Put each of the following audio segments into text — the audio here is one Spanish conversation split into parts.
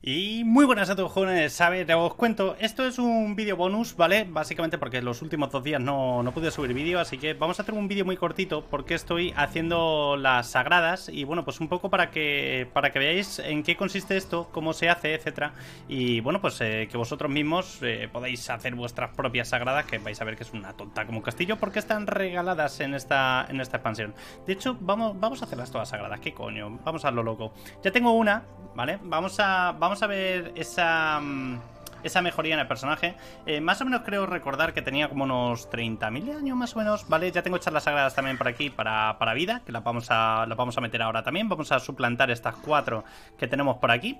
Y muy buenas a todos, jóvenes. A ver, os cuento, esto es un vídeo bonus, ¿vale? Básicamente porque los últimos 2 días no pude subir vídeo, así que vamos a hacer un vídeo muy cortito porque estoy haciendo las sagradas y bueno, pues un poco para que veáis en qué consiste esto, cómo se hace, etcétera. Y bueno, pues que vosotros mismos podáis hacer vuestras propias sagradas, que vais a ver que es una tonta como un castillo porque están regaladas en esta expansión. De hecho, vamos a hacerlas todas sagradas, ¿qué coño? Vamos a lo loco. Ya tengo una, ¿vale? Vamos a ver esa mejoría en el personaje. Más o menos creo recordar que tenía como unos 30.000 años más o menos, ¿vale? Ya tengo charlas sagradas también por aquí para vida, que las vamos a meter ahora también. Vamos a suplantar estas 4 que tenemos por aquí.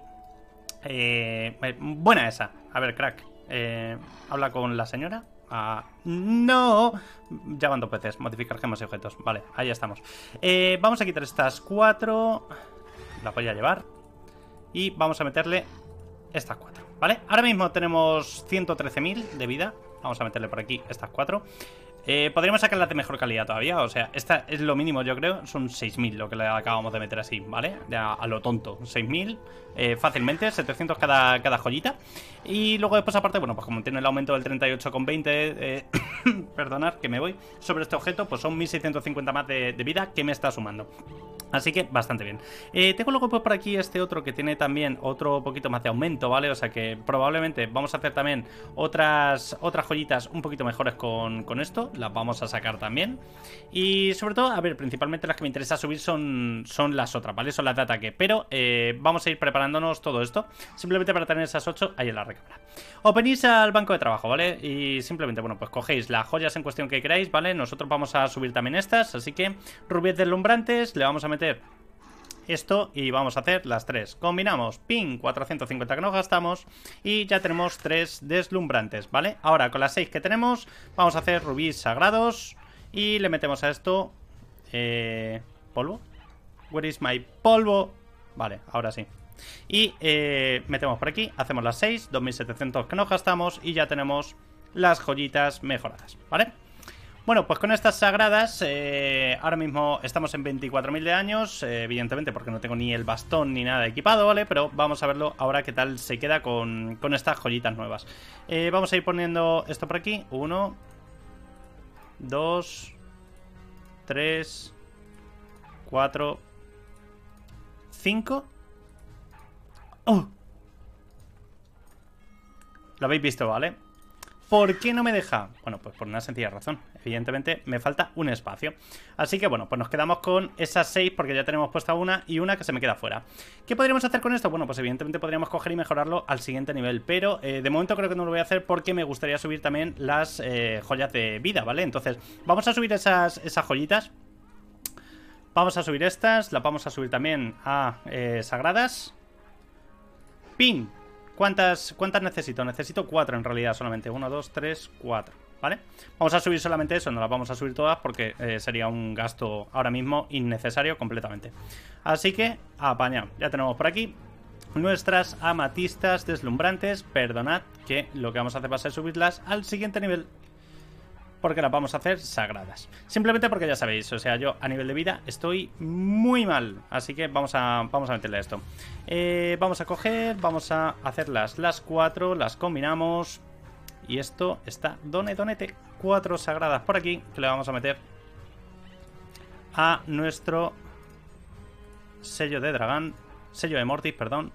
Buena esa. A ver, crack. Habla con la señora. No. Ya van 2 veces. Modificar gemas y objetos. Vale, ahí estamos. Vamos a quitar estas 4. Las voy a llevar. Y vamos a meterle estas 4, ¿vale? Ahora mismo tenemos 113.000 de vida. Vamos a meterle por aquí estas 4. Podríamos sacarlas de mejor calidad todavía. O sea, esta es lo mínimo, yo creo. Son 6.000 lo que le acabamos de meter así, ¿vale? Ya a lo tonto. 6.000 fácilmente, 700 cada joyita. Y luego después aparte, bueno, pues como tiene el aumento del 38,20 perdonad que me voy sobre este objeto, pues son 1.650 más de vida que me está sumando. Así que bastante bien. Tengo luego por aquí este otro que tiene también otro poquito más de aumento, ¿vale? O sea que probablemente vamos a hacer también otras joyitas un poquito mejores con esto. Las vamos a sacar también. Y sobre todo, a ver, principalmente las que me interesa subir son las otras, ¿vale? Son las de ataque. Pero vamos a ir preparándonos todo esto simplemente para tener esas 8 ahí en la recámara. Os venís al banco de trabajo, ¿vale? Y simplemente, bueno, pues cogéis las joyas en cuestión que queráis, ¿vale? Nosotros vamos a subir también estas, así que rubíes deslumbrantes, le vamos a meter esto y vamos a hacer las 3. Combinamos, ping, 450 que nos gastamos y ya tenemos 3 deslumbrantes, ¿vale? Ahora con las 6 que tenemos vamos a hacer rubíes sagrados y le metemos a esto polvo. Where is my polvo? Vale, ahora sí. Y metemos por aquí, hacemos las 6, 2700 que nos gastamos y ya tenemos las joyitas mejoradas, ¿vale? Bueno, pues con estas sagradas, ahora mismo estamos en 24.000 de años, evidentemente porque no tengo ni el bastón ni nada equipado, ¿vale? Pero vamos a verlo ahora qué tal se queda con estas joyitas nuevas. Vamos a ir poniendo esto por aquí, 1, 2, 3, 4, 5. ¡Oh! Lo habéis visto, ¿vale? ¿Por qué no me deja? Bueno, pues por una sencilla razón. Evidentemente me falta un espacio. Así que bueno, pues nos quedamos con esas 6 porque ya tenemos puesta una y una que se me queda fuera. ¿Qué podríamos hacer con esto? Bueno, pues evidentemente podríamos coger y mejorarlo al siguiente nivel. Pero de momento creo que no lo voy a hacer porque me gustaría subir también las joyas de vida, ¿vale? Entonces vamos a subir esas joyitas. Vamos a subir estas. Las vamos a subir también a sagradas. ¡Pin! ¿Cuántas necesito? Necesito 4 en realidad solamente. 1, 2, 3, 4. ¿Vale? Vamos a subir solamente eso. No las vamos a subir todas porque sería un gasto ahora mismo innecesario completamente. Así que, apañado. Ya tenemos por aquí nuestras amatistas deslumbrantes. Perdonad que lo que vamos a hacer va a ser subirlas al siguiente nivel, porque las vamos a hacer sagradas. Simplemente porque ya sabéis, o sea, yo a nivel de vida estoy muy mal. Así que vamos a meterle esto. Vamos a coger, vamos a hacer las 4, las combinamos. Y esto está donete. 4 sagradas por aquí, que le vamos a meter a nuestro sello de dragón. Sello de Mortis, perdón.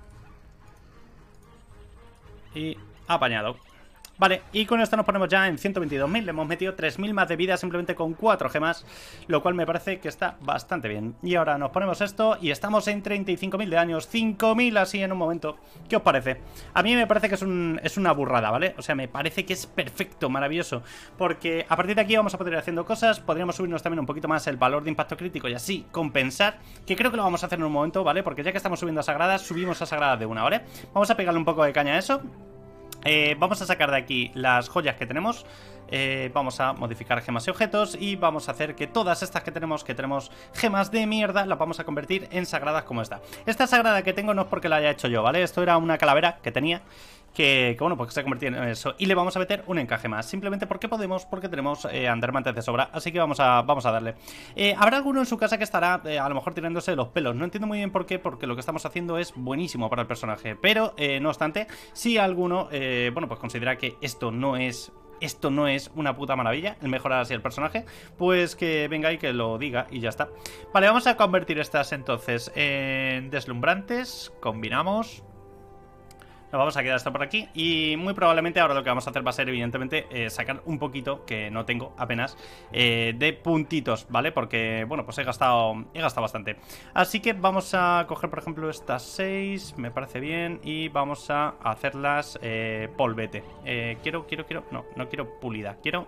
Y apañado. Vale, y con esto nos ponemos ya en 122.000. Le hemos metido 3.000 más de vida simplemente con 4 gemas, lo cual me parece que está bastante bien. Y ahora nos ponemos esto y estamos en 35.000 de años, 5.000 así en un momento. ¿Qué os parece? A mí me parece que es una burrada, ¿vale? O sea, me parece que es perfecto, maravilloso. Porque a partir de aquí vamos a poder ir haciendo cosas. Podríamos subirnos también un poquito más el valor de impacto crítico y así compensar. Que creo que lo vamos a hacer en un momento, ¿vale? Porque ya que estamos subiendo a sagradas, subimos a sagradas de una, ¿vale? Vamos a pegarle un poco de caña a eso. Vamos a sacar de aquí las joyas que tenemos. Vamos a modificar gemas y objetos. Y vamos a hacer que todas estas que tenemos gemas de mierda, las vamos a convertir en sagradas como esta. Esta sagrada que tengo no es porque la haya hecho yo, ¿vale? Esto era una calavera que tenía bueno, pues que se ha convertido en eso. Y le vamos a meter un encaje más, simplemente porque podemos, porque tenemos andarmantes de sobra. Así que vamos a darle. Habrá alguno en su casa que estará a lo mejor tirándose de los pelos. No entiendo muy bien por qué, porque lo que estamos haciendo es buenísimo para el personaje. Pero, no obstante, si alguno, bueno, pues considera que esto no es una puta maravilla, el mejorar así el personaje, pues que venga y que lo diga y ya está. Vale, vamos a convertir estas entonces en deslumbrantes. Combinamos. Nos vamos a quedar esto por aquí y muy probablemente ahora lo que vamos a hacer va a ser evidentemente sacar un poquito, que no tengo apenas, de puntitos, ¿vale? Porque, bueno, pues he gastado bastante. Así que vamos a coger, por ejemplo, estas 6, me parece bien, y vamos a hacerlas polvete. No quiero pulida, quiero...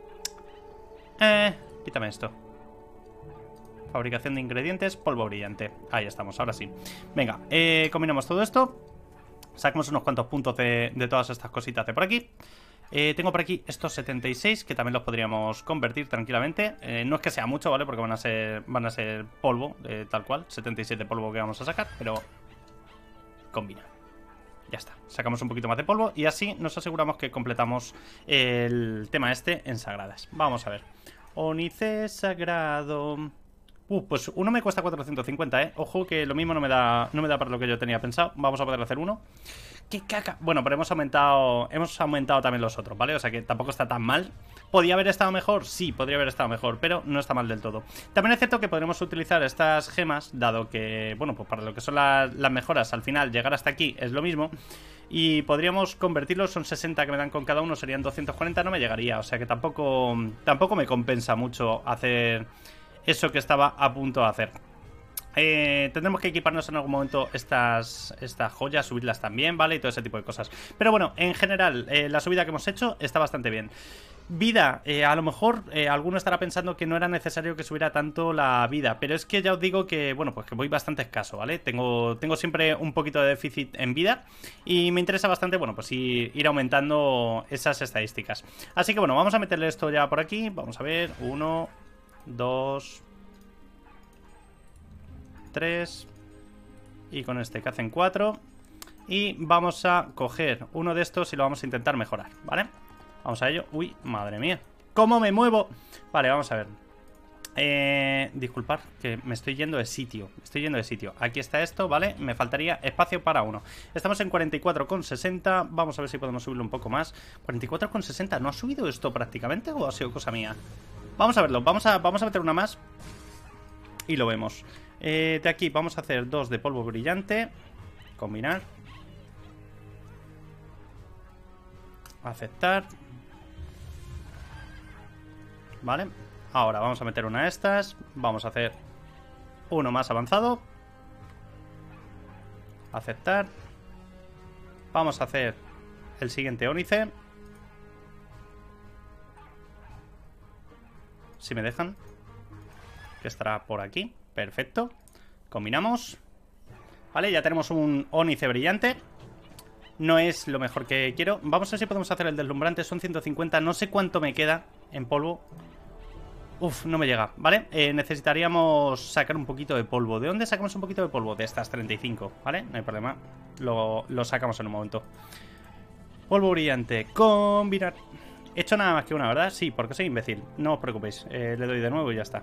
quítame esto. Fabricación de ingredientes, polvo brillante. Ahí estamos, ahora sí. Venga, combinamos todo esto. Sacamos unos cuantos puntos de todas estas cositas de por aquí. Tengo por aquí estos 76, que también los podríamos convertir tranquilamente. No es que sea mucho, ¿vale? Porque van a ser polvo, tal cual. 77 polvo que vamos a sacar, pero combina. Ya está. Sacamos un poquito más de polvo y así nos aseguramos que completamos el tema este en sagradas. Vamos a ver. Ónice sagrado... pues uno me cuesta 450, ¿eh? Ojo que lo mismo no me da para lo que yo tenía pensado. Vamos a poder hacer uno. ¡Qué caca! Bueno, pero hemos aumentado también los otros, ¿vale? O sea que tampoco está tan mal. ¿Podría haber estado mejor? Sí, podría haber estado mejor, pero no está mal del todo. También es cierto que podremos utilizar estas gemas, dado que, bueno, pues para lo que son las mejoras, al final llegar hasta aquí es lo mismo. Y podríamos convertirlos, son 60 que me dan con cada uno, serían 240, no me llegaría. O sea que tampoco me compensa mucho hacer... eso que estaba a punto de hacer. Tendremos que equiparnos en algún momento estas joyas, subirlas también, ¿vale? Y todo ese tipo de cosas. Pero bueno, en general, la subida que hemos hecho está bastante bien. Vida, a lo mejor alguno estará pensando que no era necesario que subiera tanto la vida, pero es que ya os digo que, bueno, pues que voy bastante escaso, ¿vale? Tengo siempre un poquito de déficit en vida y me interesa bastante, bueno, pues ir aumentando esas estadísticas. Así que bueno, vamos a meterle esto ya por aquí. Vamos a ver, 1, 2, 3 y con este que hacen 4. Y vamos a coger uno de estos y lo vamos a intentar mejorar, ¿vale? Vamos a ello. Uy, madre mía, ¿cómo me muevo? Vale, vamos a ver. Disculpad, que me estoy yendo de sitio. Aquí está esto, ¿vale? Me faltaría espacio para uno. Estamos en 44,60. Vamos a ver si podemos subirlo un poco más. 44,60. ¿No ha subido esto prácticamente o ha sido cosa mía? Vamos a verlo, vamos a meter una más y lo vemos. De aquí vamos a hacer 2 de polvo brillante. Combinar. Aceptar. Vale, ahora vamos a meter una de estas. Vamos a hacer uno más avanzado. Aceptar. Vamos a hacer el siguiente ónice. Si me dejan. Que estará por aquí. Perfecto. Combinamos. Vale, ya tenemos un ónice brillante. No es lo mejor que quiero. Vamos a ver si podemos hacer el deslumbrante. Son 150. No sé cuánto me queda en polvo. Uf, no me llega, ¿vale? Necesitaríamos sacar un poquito de polvo. ¿De dónde sacamos un poquito de polvo? De estas 35, ¿vale? No hay problema. Lo sacamos en un momento. Polvo brillante. Combinar. He hecho nada más que una, ¿verdad? Sí, porque soy imbécil. No os preocupéis. Le doy de nuevo y ya está.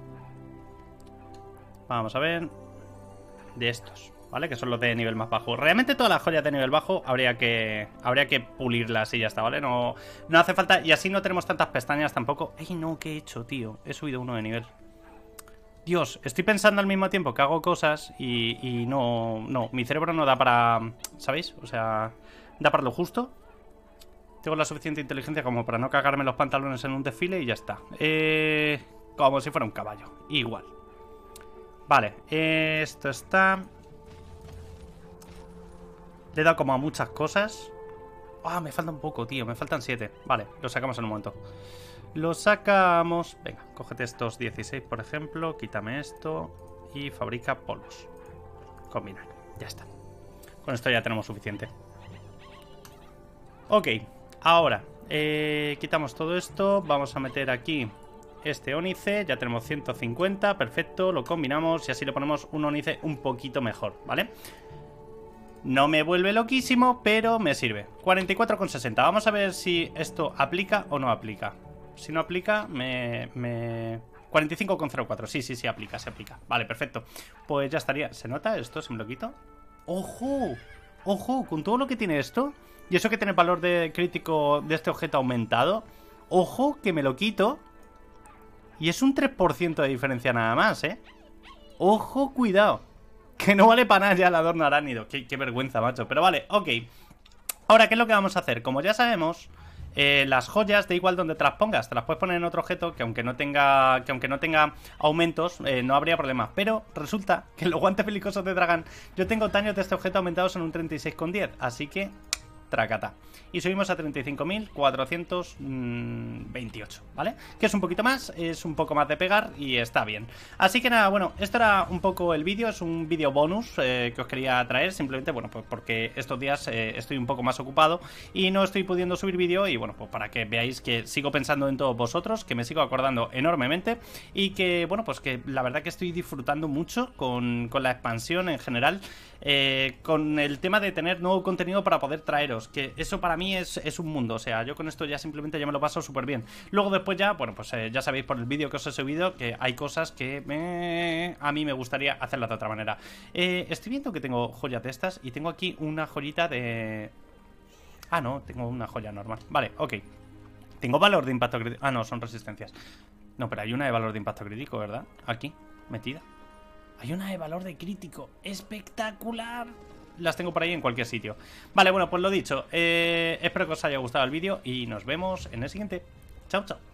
Vamos a ver. De estos, ¿vale? Que son los de nivel más bajo. Realmente todas las joyas de nivel bajo habría que pulirlas y ya está, ¿vale? No hace falta. Y así no tenemos tantas pestañas tampoco. ¡Ey, no! ¿Qué he hecho, tío? He subido uno de nivel. Dios, estoy pensando al mismo tiempo que hago cosas y no, mi cerebro no da para... ¿Sabéis? O sea, da para lo justo. Tengo la suficiente inteligencia como para no cagarme los pantalones en un desfile y ya está. Como si fuera un caballo. Igual. Vale, esto está... Le he dado como a muchas cosas. Ah, me falta un poco, tío. Me faltan 7. Vale, lo sacamos en un momento. Lo sacamos. Venga, cógete estos 16, por ejemplo. Quítame esto. Y fabrica polvos. Combinar. Ya está. Con esto ya tenemos suficiente. Ok, ahora quitamos todo esto. Vamos a meter aquí este ónice. Ya tenemos 150, perfecto. Lo combinamos y así le ponemos un ónice un poquito mejor, ¿vale? No me vuelve loquísimo, pero me sirve. 44,60. Vamos a ver si esto aplica o no aplica. Si no aplica, 45,04. Sí, aplica, se aplica. Vale, perfecto. Pues ya estaría. ¿Se nota esto si me lo quito? ¡Ojo! ¡Ojo! Con todo lo que tiene esto, y eso que tiene el valor de crítico de este objeto aumentado, ¡ojo! Que me lo quito. Y es un 3% de diferencia nada más, ¿eh? ¡Ojo! Cuidado. Que no vale para nada ya el adorno arácnido. Qué vergüenza, macho. Pero vale, ok. Ahora, ¿qué es lo que vamos a hacer? Como ya sabemos, las joyas, da igual donde te las pongas, te las puedes poner en otro objeto que aunque no tenga aumentos, no habría problema. Pero resulta que en los guantes belicosos de Dragán yo tengo daños de este objeto aumentados en un 36,10. Así que, tracata. Y subimos a 35.428, ¿vale? Que es un poquito más, es un poco más de pegar y está bien. Así que nada, bueno, esto era un poco el vídeo, es un vídeo bonus que os quería traer, simplemente, bueno, pues porque estos días estoy un poco más ocupado y no estoy pudiendo subir vídeo y bueno, pues para que veáis que sigo pensando en todos vosotros, que me sigo acordando enormemente y que, bueno, pues que la verdad que estoy disfrutando mucho con la expansión en general, con el tema de tener nuevo contenido para poder traeros, que eso para mí es un mundo, o sea, yo con esto ya simplemente ya me lo paso súper bien. Luego después ya, bueno, pues ya sabéis por el vídeo que os he subido que hay cosas que a mí me gustaría hacerlas de otra manera. Estoy viendo que tengo joyas de estas y tengo aquí una joyita de... Ah, no, tengo una joya normal. Vale, ok. Tengo valor de impacto crítico. Ah, no, son resistencias. No, pero hay una de valor de impacto crítico, ¿verdad? Aquí, metida. Hay una de valor de crítico. ¡Espectacular! Las tengo por ahí en cualquier sitio. Vale, bueno, pues lo dicho. Espero que os haya gustado el vídeo y nos vemos en el siguiente. Chao, chao.